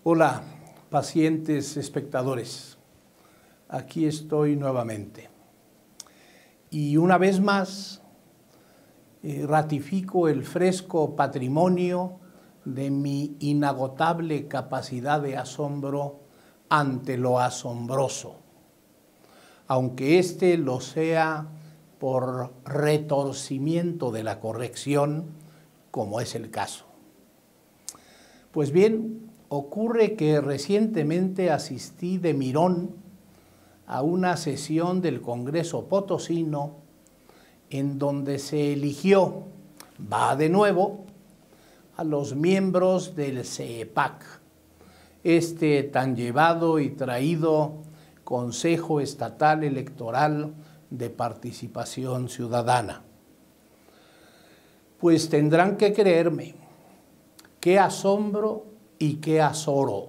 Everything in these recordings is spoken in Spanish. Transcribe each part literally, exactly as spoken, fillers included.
Hola, pacientes espectadores. Aquí estoy nuevamente. Y una vez más eh, ratifico el fresco patrimonio de mi inagotable capacidad de asombro ante lo asombroso, aunque éste lo sea por retorcimiento de la corrección, como es el caso. Pues bien, ocurre que recientemente asistí de mirón a una sesión del Congreso Potosino en donde se eligió, va de nuevo, a los miembros del C E P A C, este tan llevado y traído Consejo Estatal Electoral de Participación Ciudadana. Pues tendrán que creerme, qué asombro y qué azoro.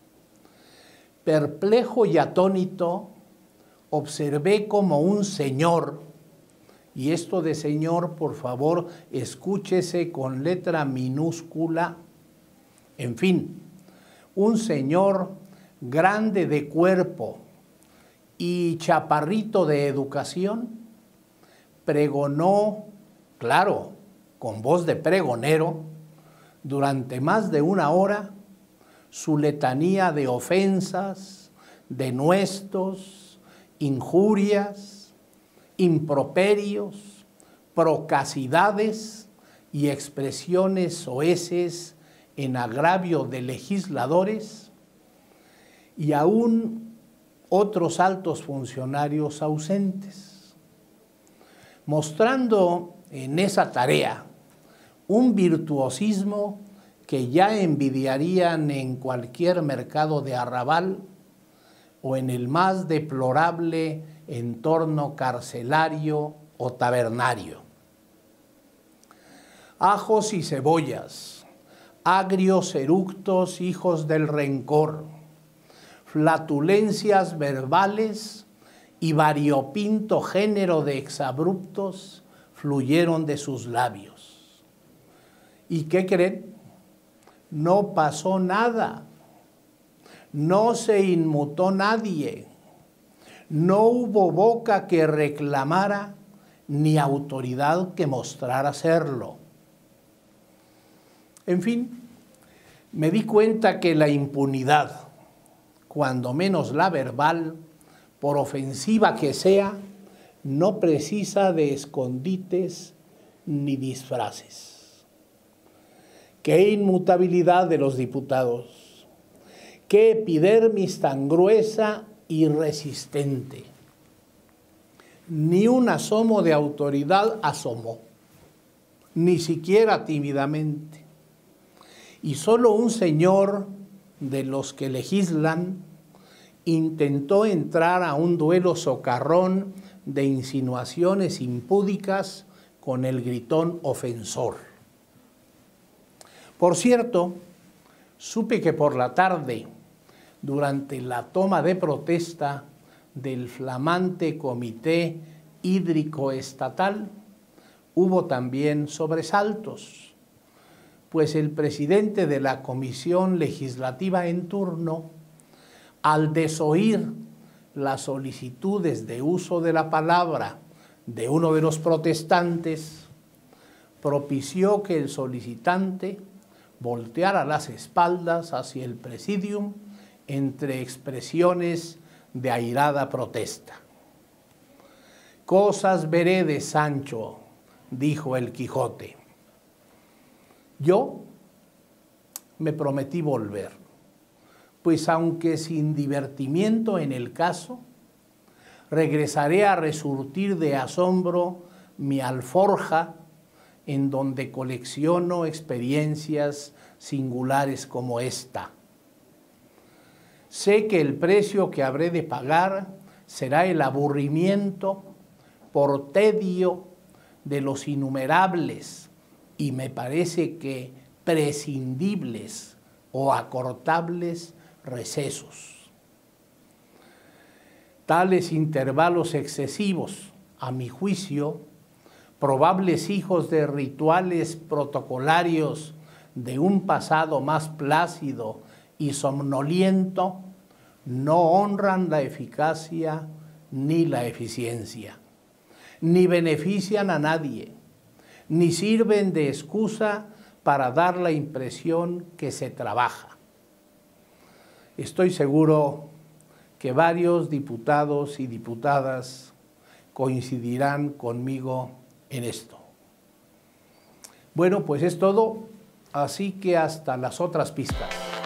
Perplejo y atónito, observé como un señor, y esto de señor, por favor, escúchese con letra minúscula, en fin, un señor grande de cuerpo y chaparrito de educación, pregonó, claro, con voz de pregonero, durante más de una hora, su letanía de ofensas, denuestos, injurias, improperios, procacidades y expresiones soeces en agravio de legisladores y aún otros altos funcionarios ausentes, mostrando en esa tarea un virtuosismo que ya envidiarían en cualquier mercado de arrabal o en el más deplorable entorno carcelario o tabernario. Ajos y cebollas, agrios eructos hijos del rencor, flatulencias verbales y variopinto género de exabruptos fluyeron de sus labios. ¿Y qué creen? No pasó nada, no se inmutó nadie, no hubo boca que reclamara ni autoridad que mostrara serlo. En fin, me di cuenta que la impunidad, cuando menos la verbal, por ofensiva que sea, no precisa de escondites ni disfraces. Qué inmutabilidad de los diputados, qué epidermis tan gruesa y resistente. Ni un asomo de autoridad asomó, ni siquiera tímidamente. Y solo un señor de los que legislan intentó entrar a un duelo socarrón de insinuaciones impúdicas con el gritón ofensor. Por cierto, supe que por la tarde, durante la toma de protesta del flamante Comité Hídrico Estatal, hubo también sobresaltos, pues el presidente de la Comisión Legislativa en turno, al desoír las solicitudes de uso de la palabra de uno de los protestantes, propició que el solicitante volteara las espaldas hacia el presidium entre expresiones de airada protesta. Cosas veré de Sancho, dijo el Quijote. Yo me prometí volver, pues aunque sin divertimiento en el caso, regresaré a resurtir de asombro mi alforja en donde colecciono experiencias singulares como esta. Sé que el precio que habré de pagar será el aburrimiento por tedio de los innumerables y me parece que prescindibles o acortables recesos. Tales intervalos excesivos, a mi juicio, probables hijos de rituales protocolarios de un pasado más plácido y somnoliento no honran la eficacia ni la eficiencia, ni benefician a nadie, ni sirven de excusa para dar la impresión que se trabaja. Estoy seguro que varios diputados y diputadas coincidirán conmigo en esto. Bueno, pues es todo, así que hasta las otras pistas.